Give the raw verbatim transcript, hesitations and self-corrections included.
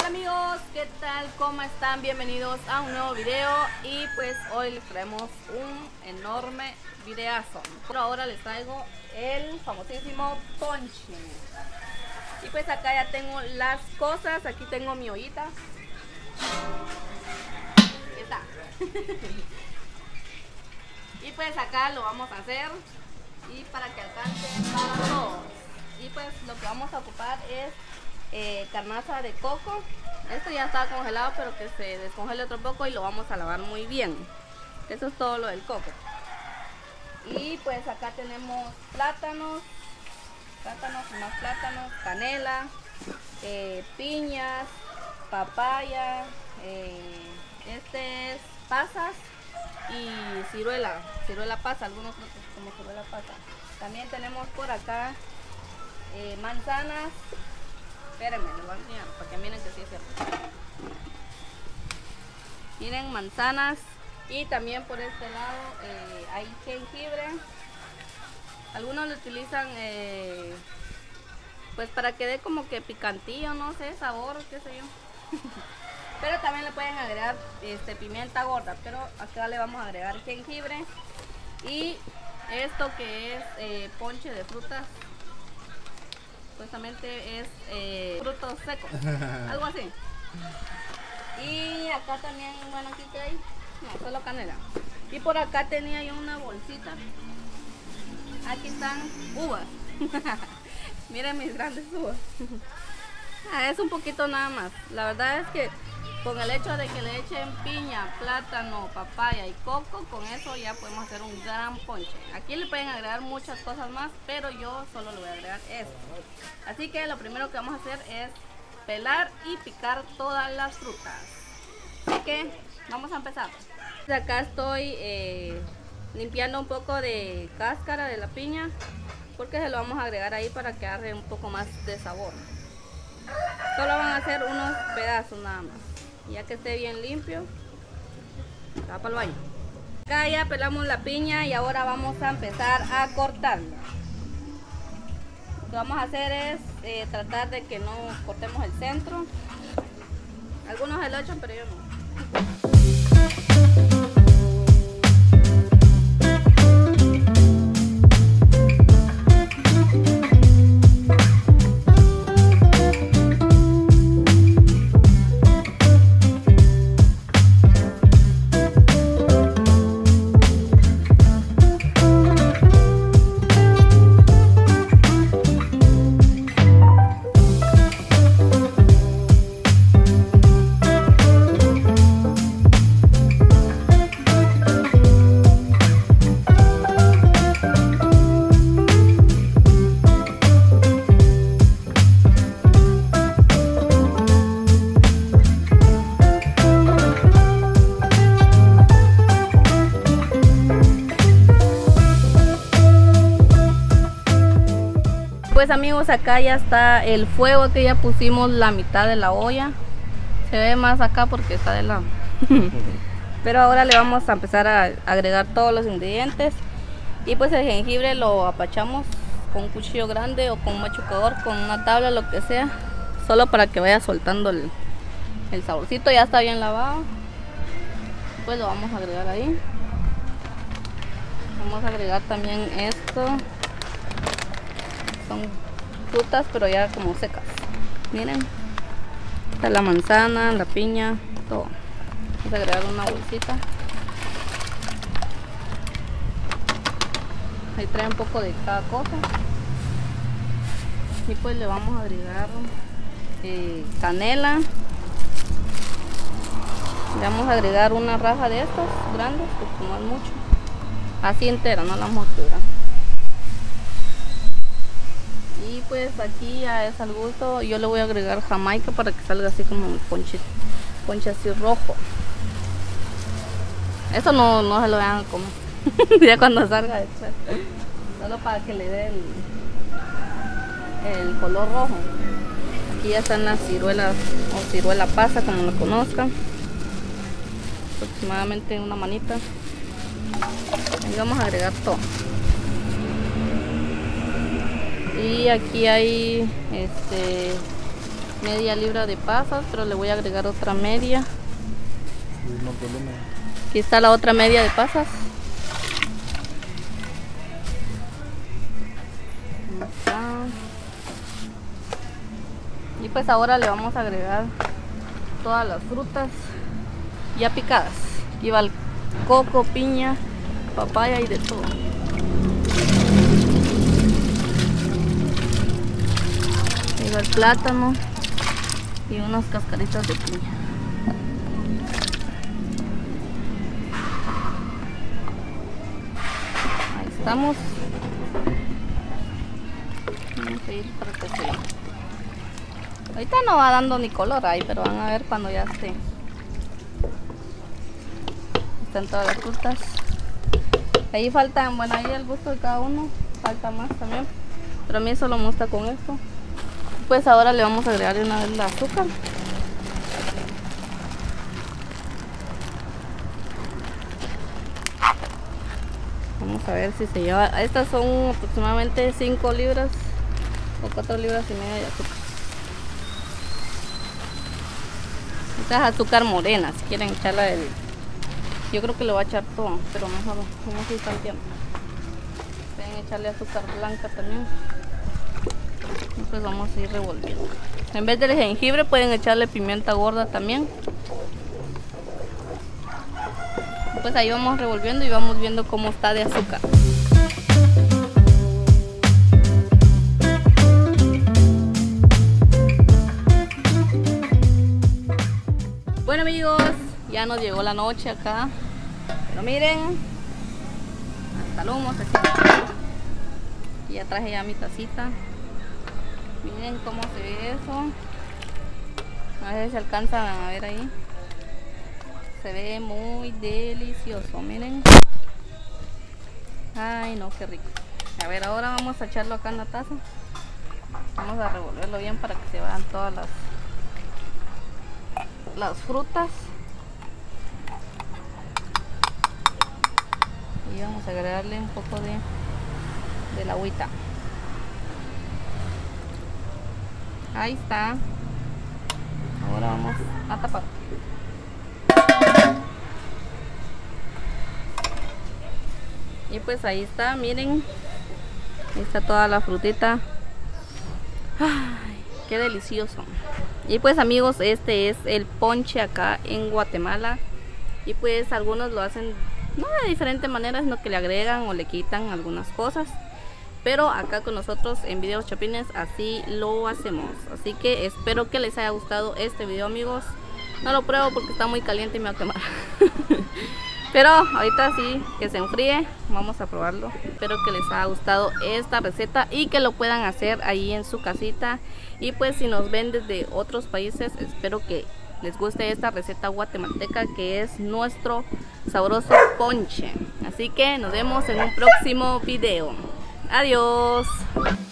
Hola amigos, ¿qué tal? ¿Cómo están? Bienvenidos a un nuevo video y pues hoy les traemos un enorme videazo. Por ahora les traigo el famosísimo ponche. Y pues acá ya tengo las cosas, aquí tengo mi ollita. Aquí está. Y pues acá lo vamos a hacer y para que alcance para todos. Y pues lo que vamos a ocupar es eh, carnaza de coco. Esto ya estaba congelado, pero que se descongele otro poco y lo vamos a lavar muy bien. Eso es todo lo del coco. Y pues acá tenemos plátanos, plátanos y más plátanos, canela, eh, piñas, papaya, eh, este es pasas y ciruela, ciruela pasa, algunos creo que es como ciruela pasa. También tenemos por acá eh, manzanas. Espérenme, les voy a enseñar para que miren que sí es cierto. Miren, manzanas. Y también por este lado eh, hay jengibre. Algunos lo utilizan eh, pues para que dé como que picantillo, no sé, sabor, qué sé yo. Pero también le pueden agregar este, pimienta gorda, pero acá le vamos a agregar jengibre. Y esto que es eh, ponche de frutas, supuestamente es eh, frutos secos, algo así. Y acá también, bueno, aquí que hay, no, solo canela. Y por acá tenía yo una bolsita. Aquí están uvas. Miren mis grandes uvas. Ah, es un poquito nada más. La verdad es que con el hecho de que le echen piña, plátano, papaya y coco, con eso ya podemos hacer un gran ponche. Aquí le pueden agregar muchas cosas más, pero yo solo le voy a agregar esto. Así que lo primero que vamos a hacer es pelar y picar todas las frutas. Así que vamos a empezar. Acá estoy eh, limpiando un poco de cáscara de la piña, porque se lo vamos a agregar ahí para que agarre un poco más de sabor. Solo van a hacer unos pedazos nada más. Ya que esté bien limpio, va para el baño. Acá ya pelamos la piña y ahora vamos a empezar a cortarla. Lo que vamos a hacer es eh, tratar de que no cortemos el centro. Algunos se lo echan, pero yo no. Pues amigos, acá ya está el fuego, que ya pusimos la mitad de la olla. Se ve más acá porque está de lado. Pero ahora le vamos a empezar a agregar todos los ingredientes. Y pues el jengibre lo apachamos con un cuchillo grande o con un machucador, con una tabla, lo que sea, solo para que vaya soltando el, el saborcito. Ya está bien lavado. Pues lo vamos a agregar ahí. Vamos a agregar también esto. Son frutas pero ya como secas. Miren, está la manzana, la piña, todo. Vamos a agregar una bolsita. Ahí trae un poco de cada cosa. Y pues le vamos a agregar eh, canela. Le vamos a agregar una raja de estas grandes, porque no es mucho. Así entera, no la vamos a quebrar. Y pues aquí ya es al gusto. Yo le voy a agregar jamaica para que salga así como un ponche, ponche así rojo. Eso no, no se lo vean como ya cuando salga después. Solo para que le dé el, el color rojo. Aquí ya están las ciruelas o ciruela pasa, como lo conozcan. Aproximadamente una manita. Y vamos a agregar todo. Y aquí hay este media libra de pasas, pero le voy a agregar otra media. Aquí está la otra media de pasas. Y pues ahora le vamos a agregar todas las frutas ya picadas. Aquí va el coco, piña, papaya y de todo. Ahí va el plátano y unas cascaritas de piña. Ahí estamos. Vamos a ir para que se... Ahorita no va dando ni color ahí, pero van a ver cuando ya esté. Están todas las frutas. Ahí faltan, bueno, ahí el gusto de cada uno. Falta más también. Pero a mí solo me gusta con esto. Pues ahora le vamos a agregar una vez el azúcar. Vamos a ver si se lleva. Estas son aproximadamente cinco libras o cuatro libras y media de azúcar. Esta es azúcar morena, si quieren echarla del... Yo creo que le voy a echar todo, pero mejor vamos a ir tanteando. Pueden echarle azúcar blanca también. Pues vamos a ir revolviendo. En vez del jengibre pueden echarle pimienta gorda también. Pues ahí vamos revolviendo y vamos viendo cómo está de azúcar. Bueno amigos, ya nos llegó la noche acá. Pero miren, hasta el humo se siente. Y ya traje ya mi tacita. Miren cómo se ve eso. A ver si se alcanzan a ver ahí. Se ve muy delicioso, miren. Ay no, qué rico. A ver, ahora vamos a echarlo acá en la taza. Vamos a revolverlo bien para que se vean todas las las frutas. Y vamos a agregarle un poco de de la agüita. Ahí está. Ahora vamos a tapar. Y pues ahí está, miren. Ahí está toda la frutita. Ay, qué delicioso. Y pues amigos, este es el ponche acá en Guatemala. Y pues algunos lo hacen no de diferente manera, sino que le agregan o le quitan algunas cosas. Pero acá con nosotros en Videos Chapines así lo hacemos. Así que espero que les haya gustado este video amigos. No lo pruebo porque está muy caliente y me va a quemar. Pero ahorita sí que se enfríe, vamos a probarlo. Espero que les haya gustado esta receta y que lo puedan hacer ahí en su casita. Y pues si nos ven desde otros países, espero que les guste esta receta guatemalteca que es nuestro sabroso ponche. Así que nos vemos en un próximo video. Adiós.